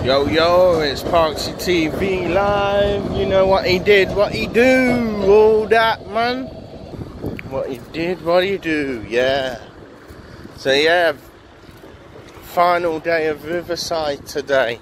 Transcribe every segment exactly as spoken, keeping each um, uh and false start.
Yo, yo, it's Parksy T V live. You know what he did, what he do, all that, man. What he did, what he do, yeah. So, yeah, final day of Riverside today.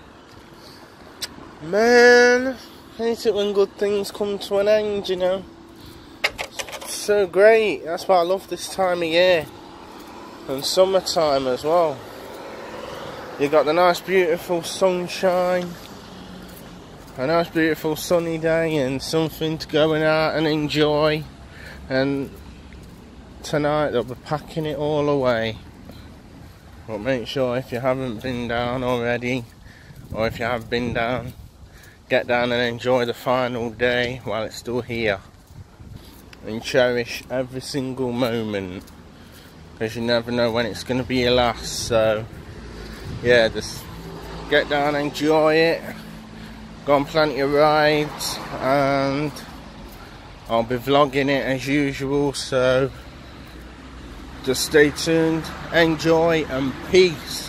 Man, I hate it when good things come to an end, you know. It's so great, that's why I love this time of year. And summertime as well. You got the nice beautiful sunshine, a nice beautiful sunny day and something to go out and enjoy. And tonight they'll be packing it all away. But make sure if you haven't been down already, or if you have been down, get down and enjoy the final day while it's still here. And cherish every single moment, because you never know when it's going to be your last. So yeah, just get down, enjoy it, go on plenty of rides, and I'll be vlogging it as usual, so just stay tuned, enjoy, and peace.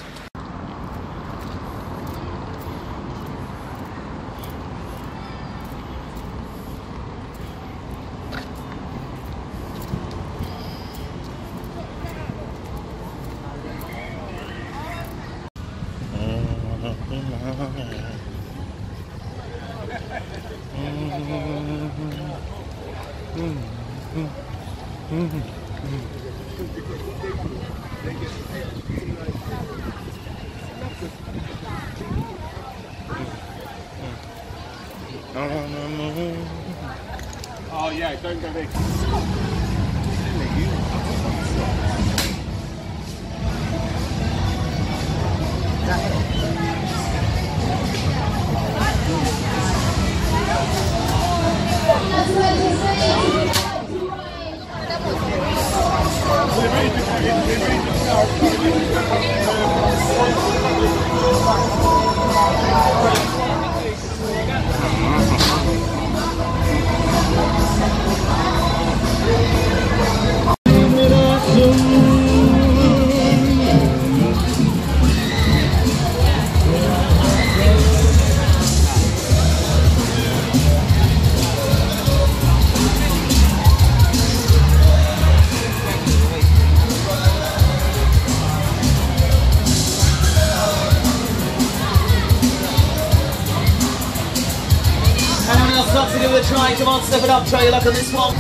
Oh yeah, don't go big. Lots to give it a try. Come on, step it up, try your luck on this one.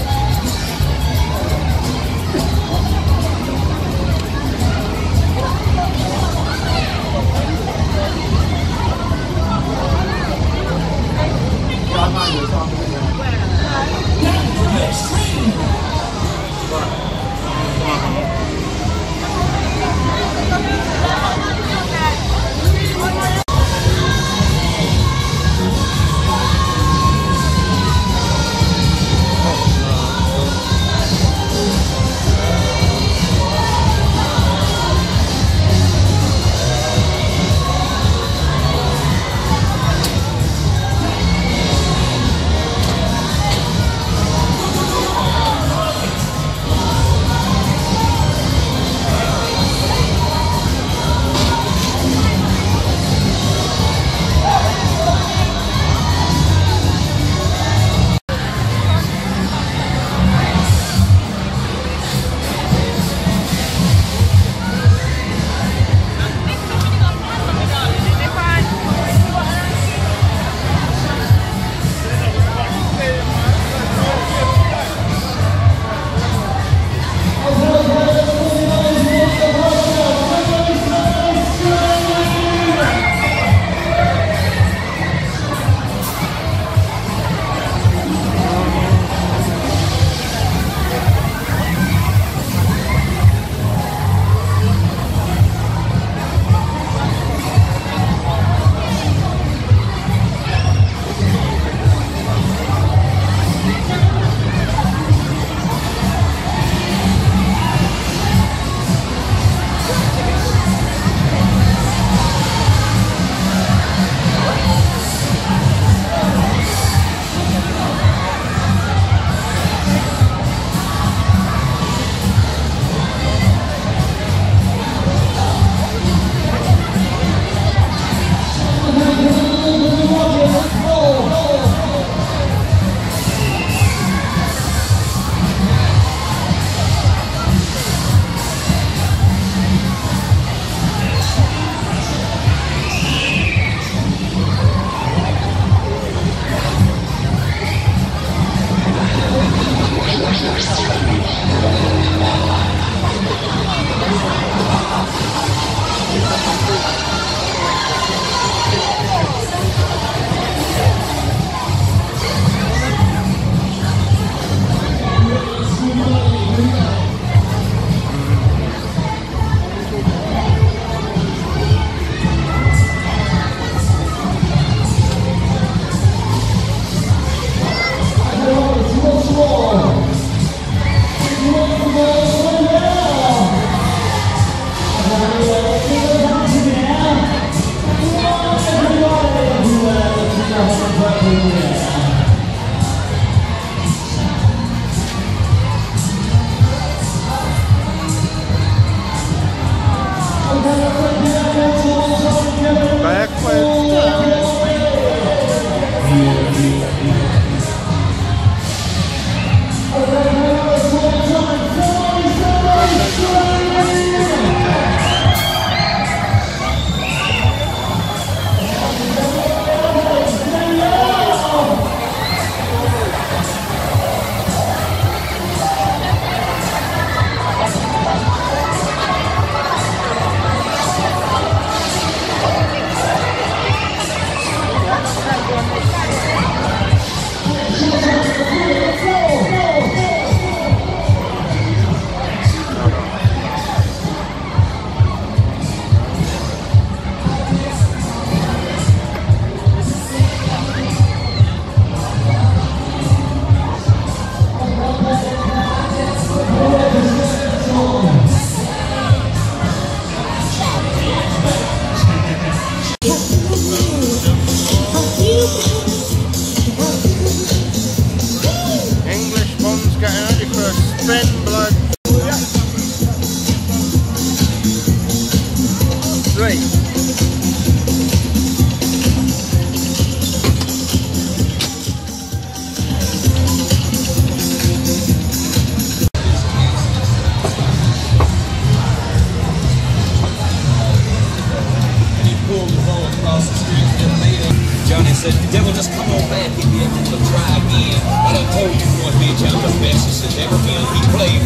Johnny said, the devil just come on back in here and we'll try again. I done told you boy, bitch, I'm the best. He said, never feel he played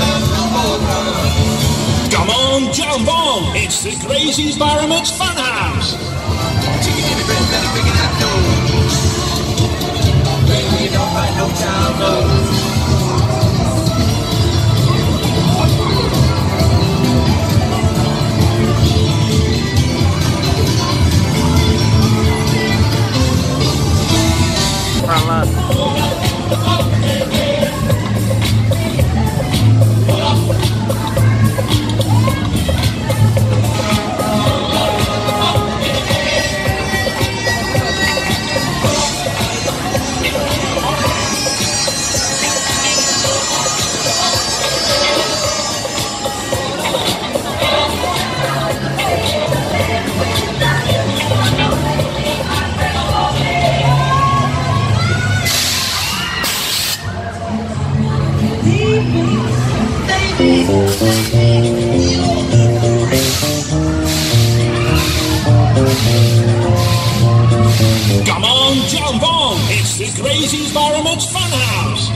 Come on, jump on! It's the Crazy Environments Funhouse! Chicken in the bread, better pick it up, no. Baby, you don't find no time, no. Come on, jump on! It's the Crazy Environments Funhouse!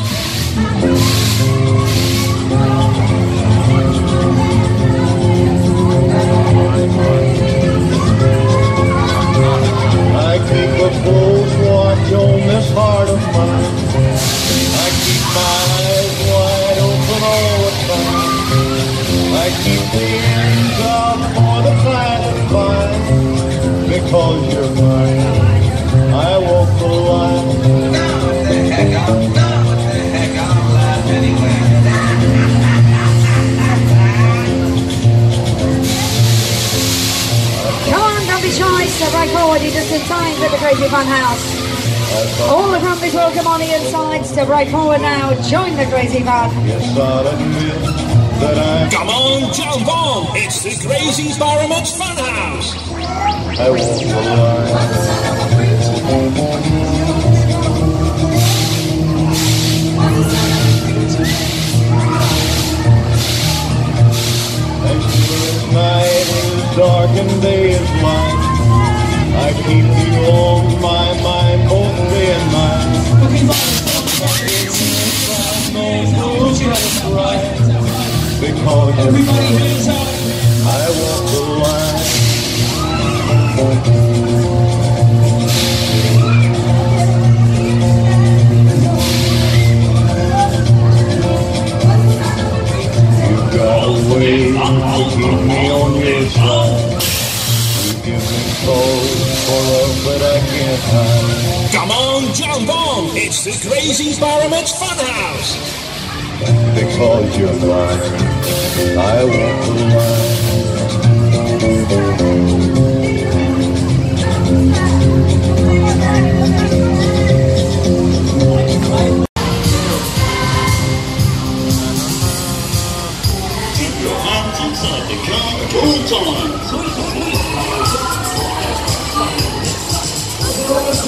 I keep a close watch on this heart of mine. I keep my eyes wide open all the time. I keep the ears out for the classified. Because you're mine, I walk the line. No, what the heck, I'm, no, what the heck, I'm alive anyway. Come on, don't be shy, step right forward, you're just in time for the Crazy Funhouse. All the Brumbies welcome on the inside, step right forward now, join the Crazy Fun. Yes, I'll admit that I'm... Come on, jump on! It's the Crazy Environments Funhouse! I walk the line. And sure night is dark and day is light, I keep you on my mind both day and night. Because everybody hands up. I walk the line. You've got a way to keep me on your side. You give me cause for love that I can't hide. Come on, jump on! It's the Crazy Environments Funhouse! Because you're mine, I walk the line. Keep your hands inside the car at all times.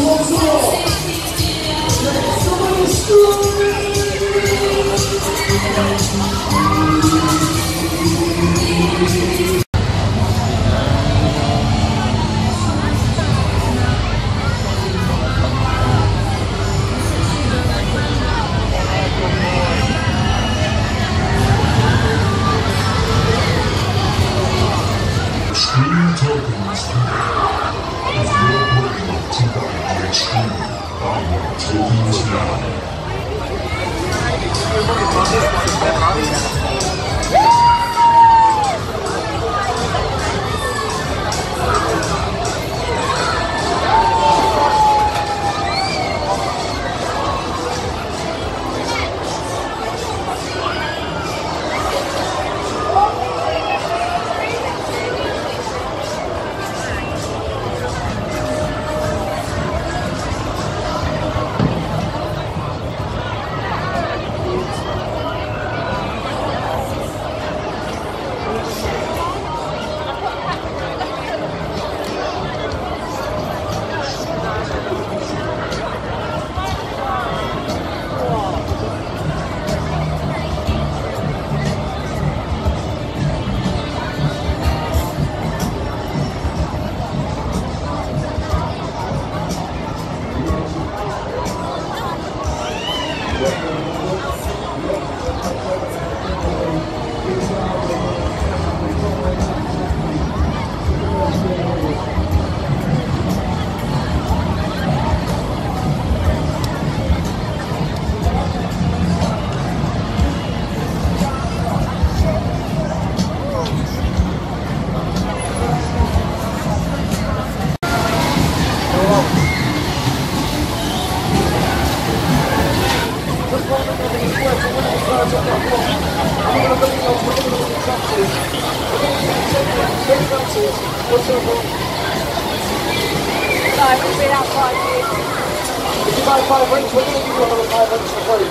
If you buy five rings, we're going to give you another five rings for free.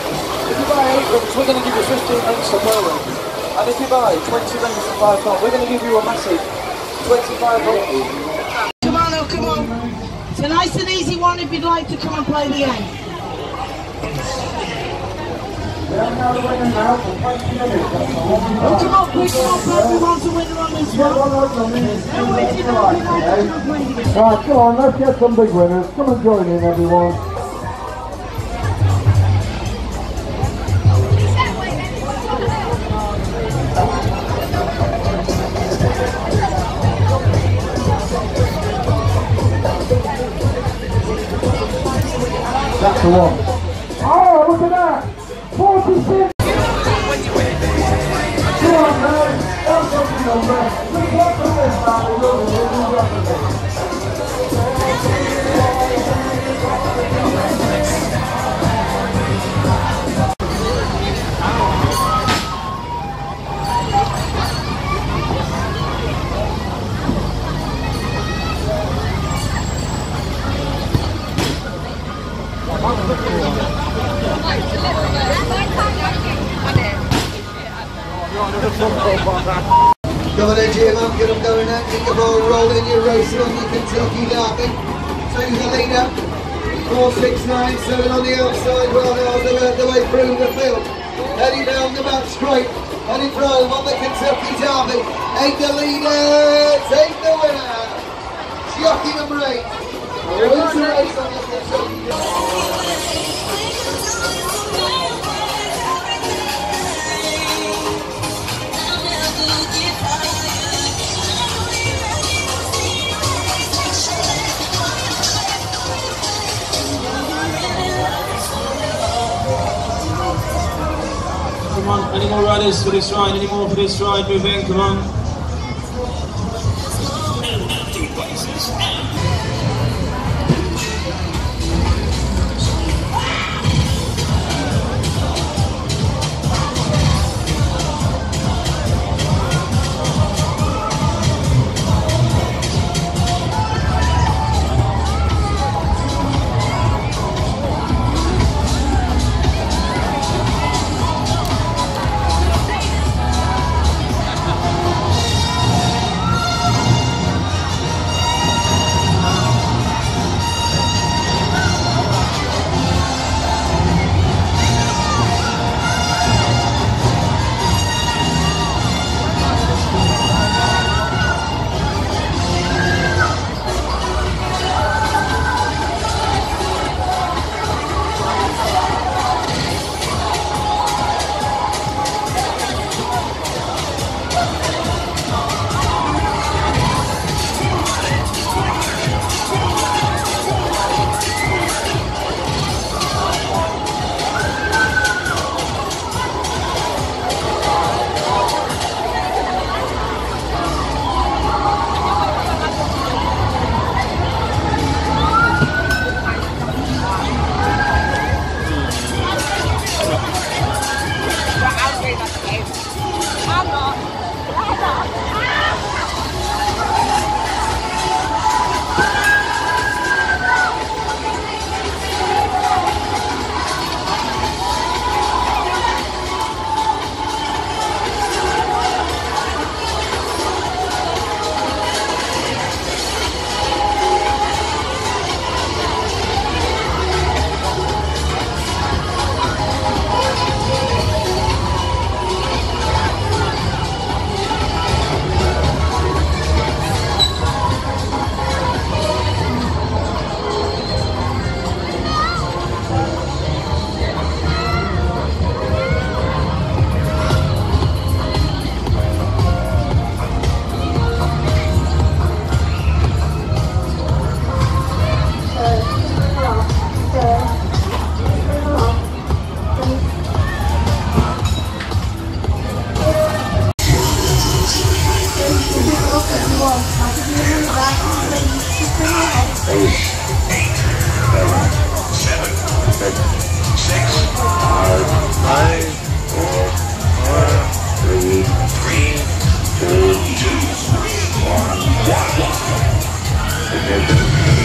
If you buy eight rings, we're going to give you fifteen rings for per ring. And if you buy twenty rings for five pounds, we're going to give you a massive twenty-five rings. Come on, oh, come on. It's a nice and easy one if you'd like to come and play the game. We have now the winner now for twenty minutes. Oh, come on, quick, come on, everyone's a winner on this one. No waiting on you guys to come and play the game. Right, come on, let's get some big winners. Come and join in, everyone. That's the one. Oh, look at that! forty-six! Come on, man! That's what you know, man. We got the best out of the Come on then, Jim, I'm good, I'm going out, keep the ball rolling, you're racing on your Kentucky Derby. So you're the leader, four six nine seven on the outside, well now they're the way through the field. Heading down the back straight, heading through on the Kentucky Derby. Ain't the leader, take the winner. Jockey number eight, wins the race on the Kentucky Derby. Come on, any more riders for this ride? Any more for this ride? Move in, come on. eight, seven, seven, six, six, five, five, four, four, three, three, two, two, one, one. Ignition.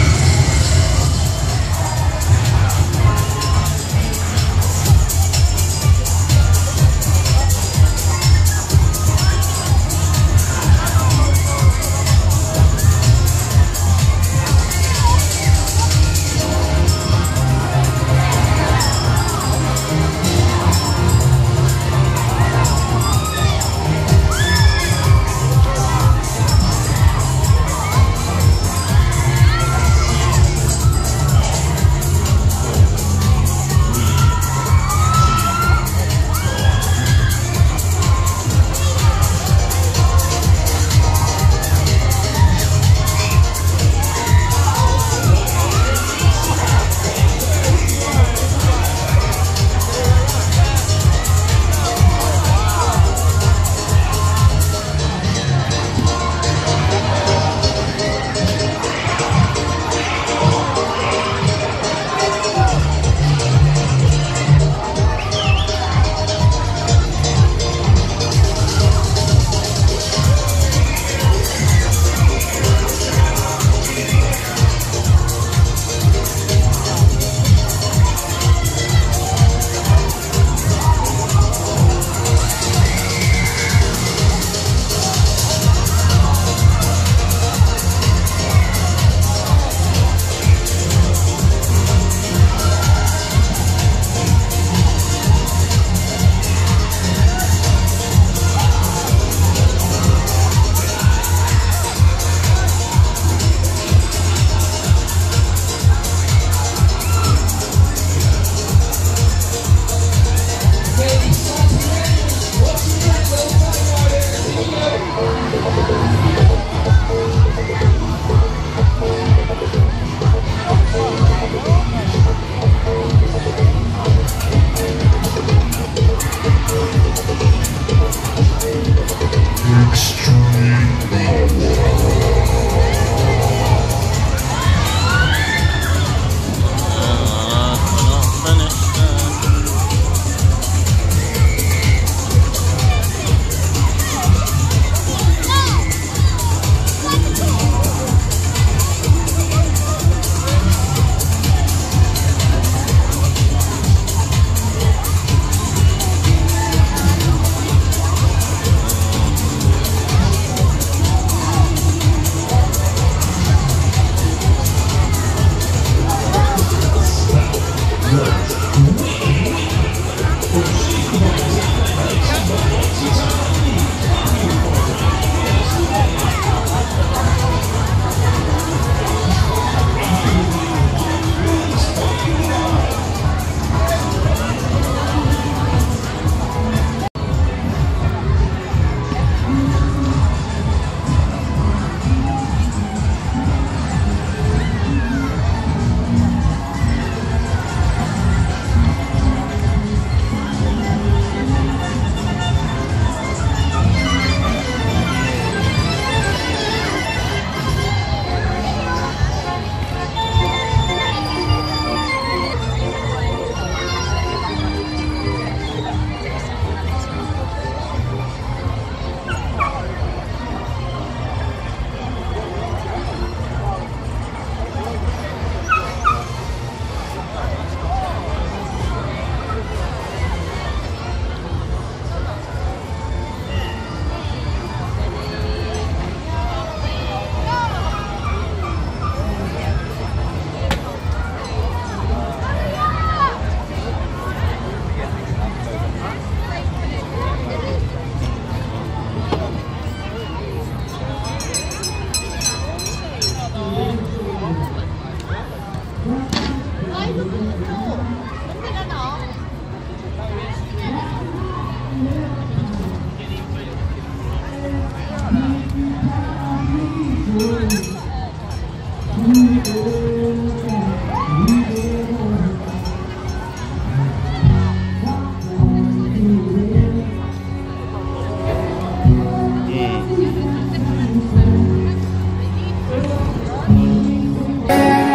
Mm.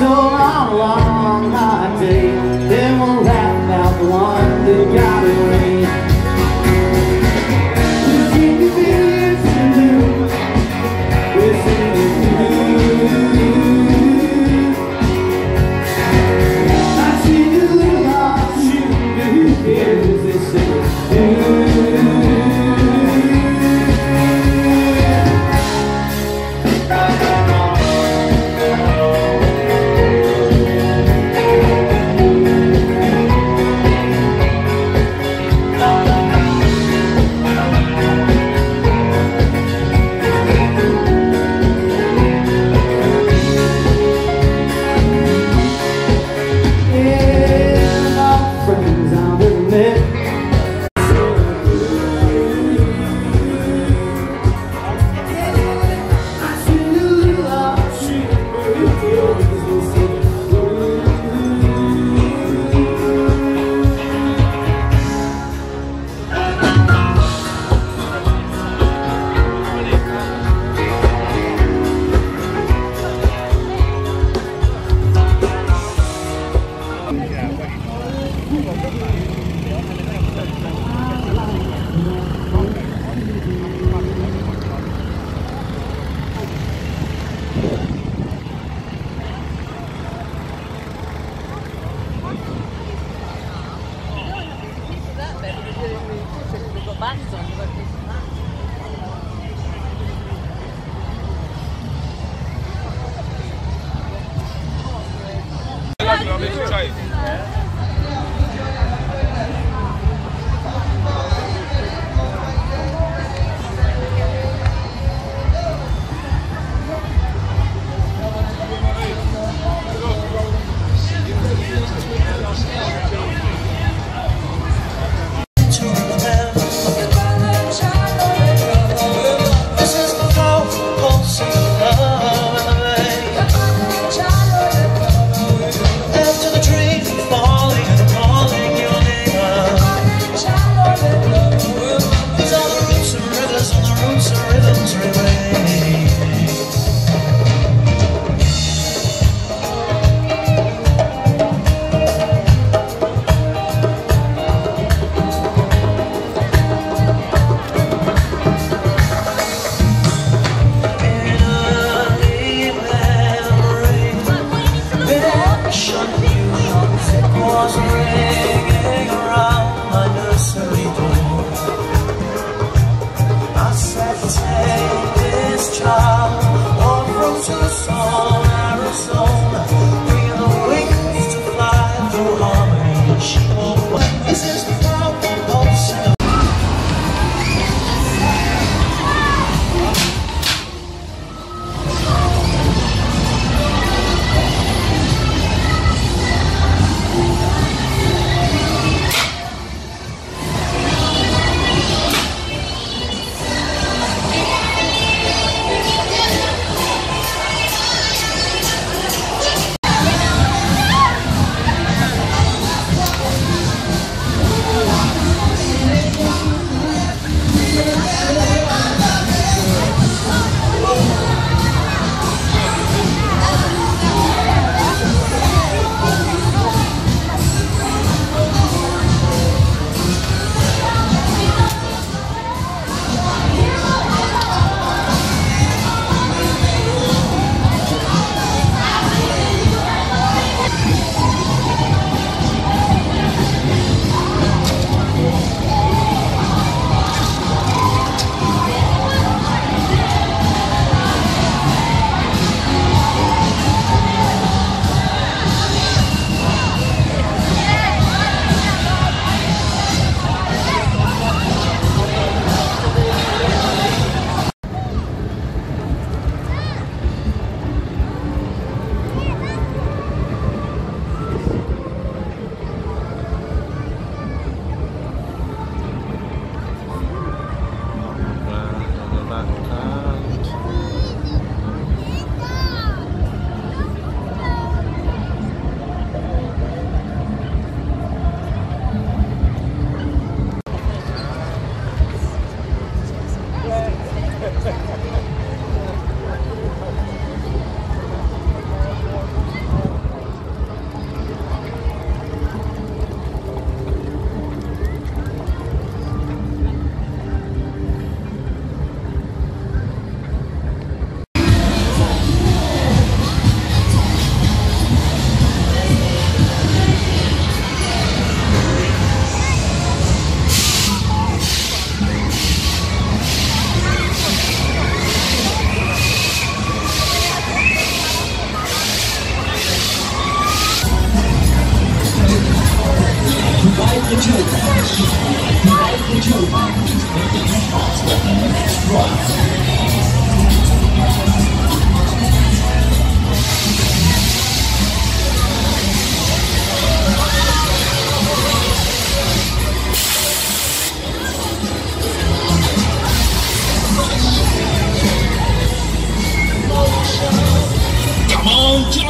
So on a long hot day, then we'll laugh about the one that got away. We'll sing the billions to do, we'll sing it through. I see the little heart shooting, but who cares? They say it's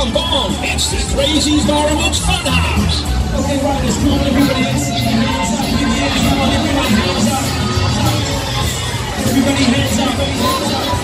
John Bond. It's the Crazy Environment Funhouse. Okay, right, let's come on, everybody. Let's get your hands up. Get your hands up. Everybody, hands up. Everybody, hands up. Everybody, hands up.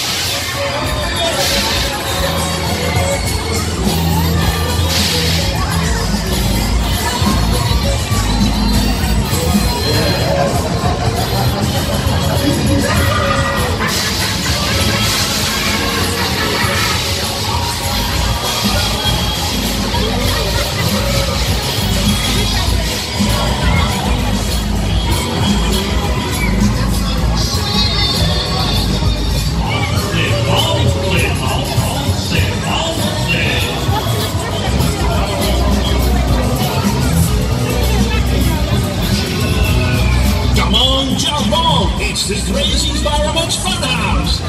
It's the Crazy Environment Funhouse.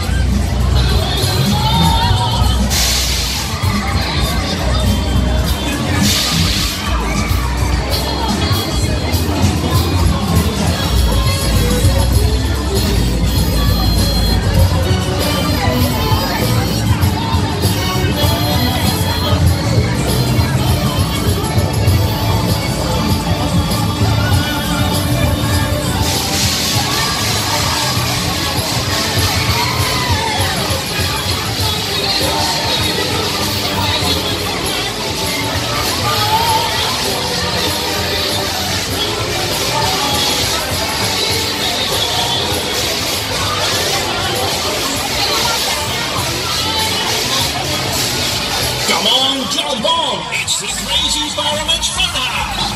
Come on, John Bond. It's the Crazy Environment Funhouse.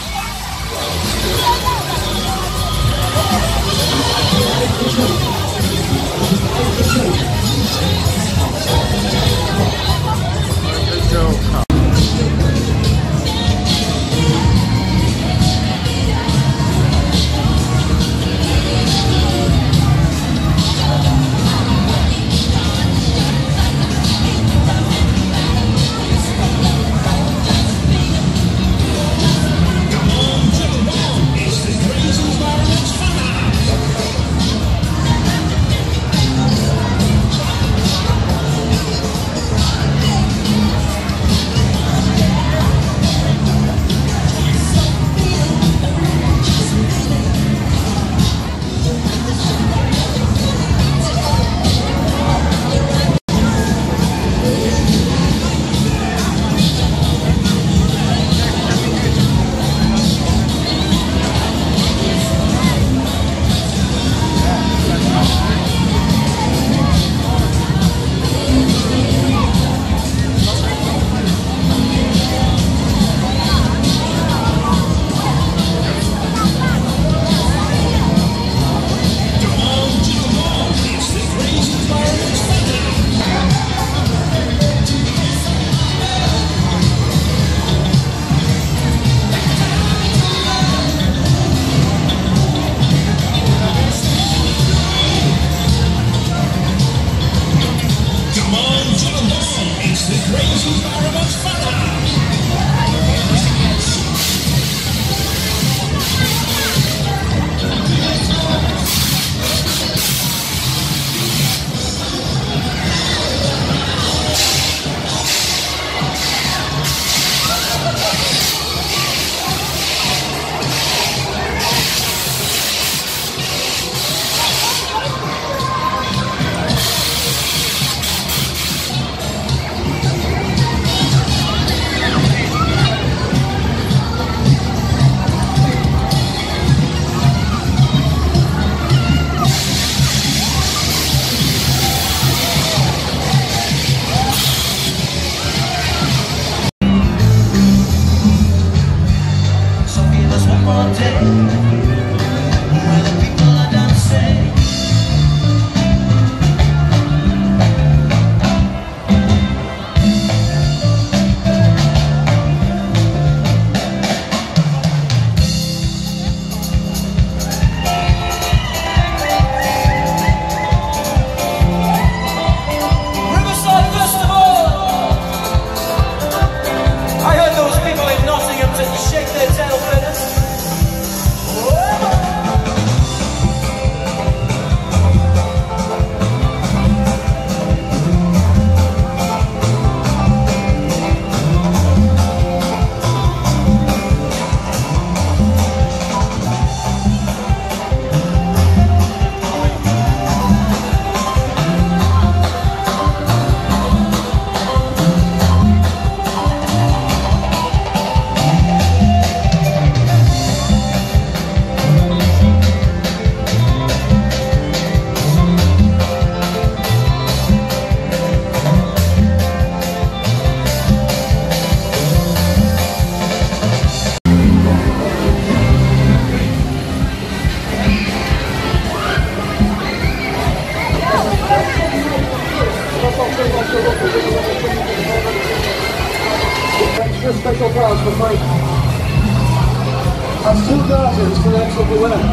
extra special prize for free. That's two glasses for the next lucky winner.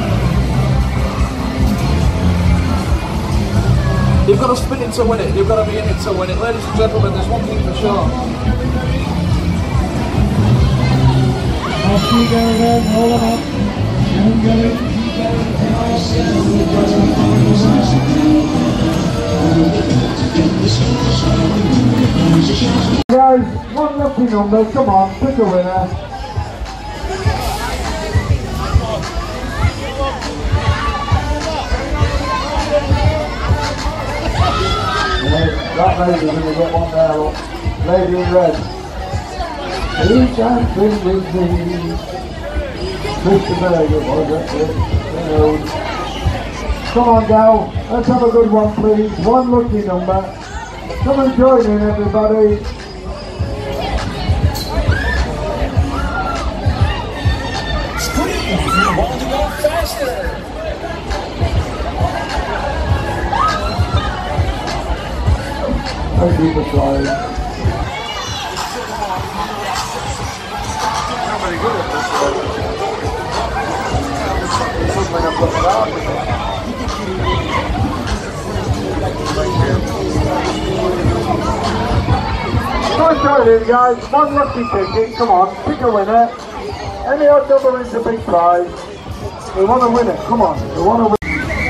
You've got to spin it to win it. You've got to be in it to win it. Ladies and gentlemen, there's one thing for sure. Off you go then, hold them up. And go in. Guys, one lucky number, come on, pick a winner. That lady's going to get one there, look. Lady in red. Who's dancing with me? Mister Berger, was it? Who knows? Come on, gal. Let's have a good one, please. One lucky number. Come and join in, everybody. Thank you for trying. Come join in, guys. One lucky ticket. Come on, pick a winner. Any odd number is a big prize. We want to win it. Come on, we want to win.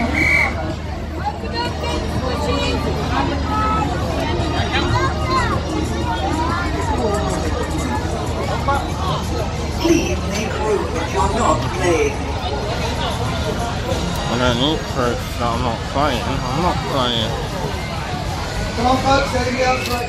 Please leave room if you're not playing. I don't need proof that I'm not playing. I'm not playing. Come on, folks, anybody else like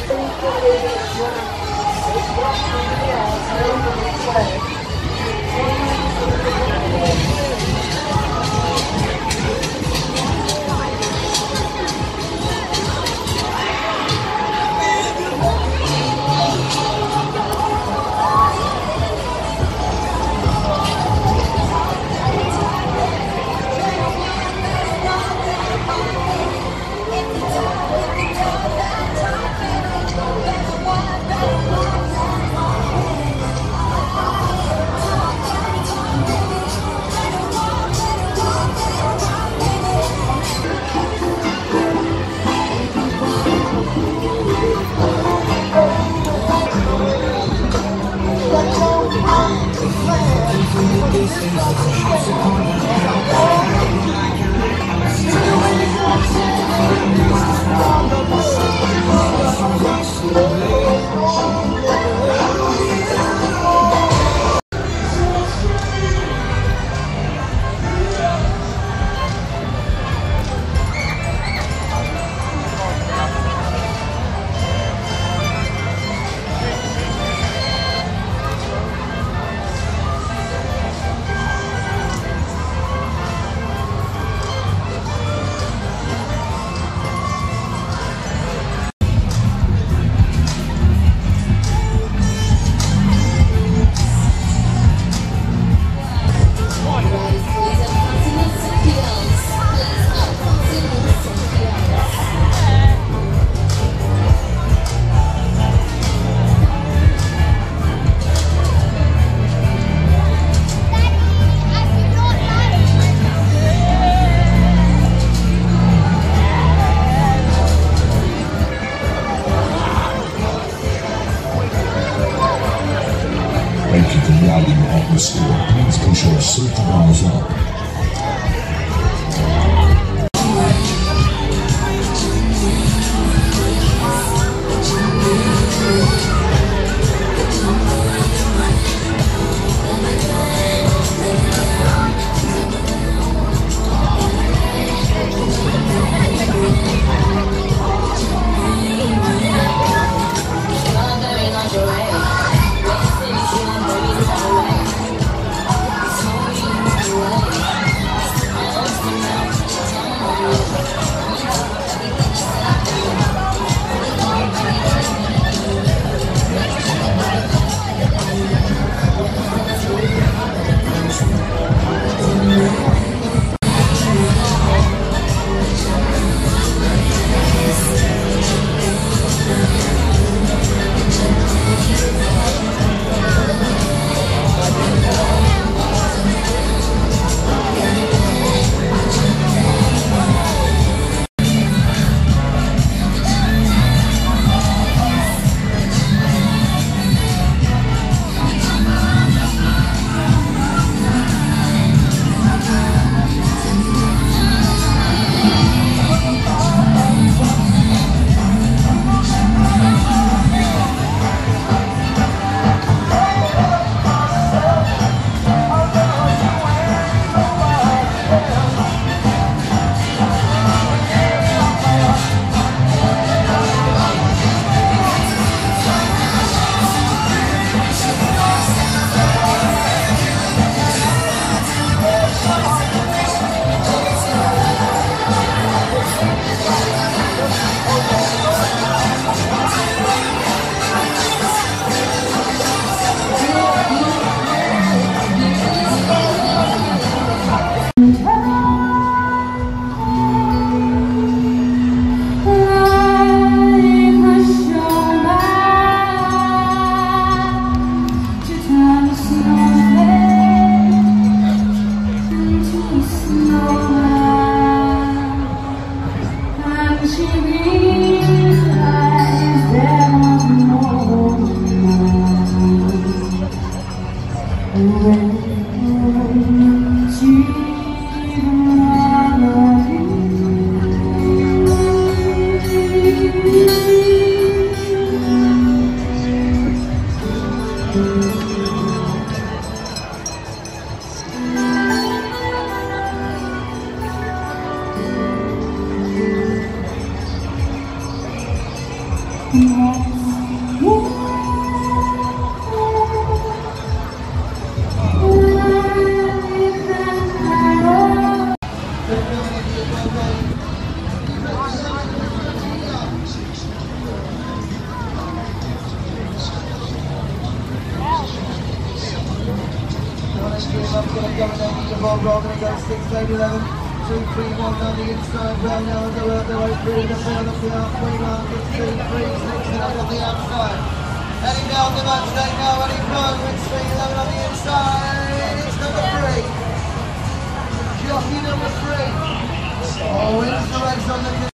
atmosphere. Please push your safety bars up. Away. I'm going to go and then the ball roll, going to go six, eight, eleven, two, three, one on the inside, well now as I work the way through the field of the halfway mark, it's two, three, six, eleven on the outside. Heading down the match day now, and he goes with speed, eleven on the inside, it's number three. Jockey number three. Oh, it's the race on the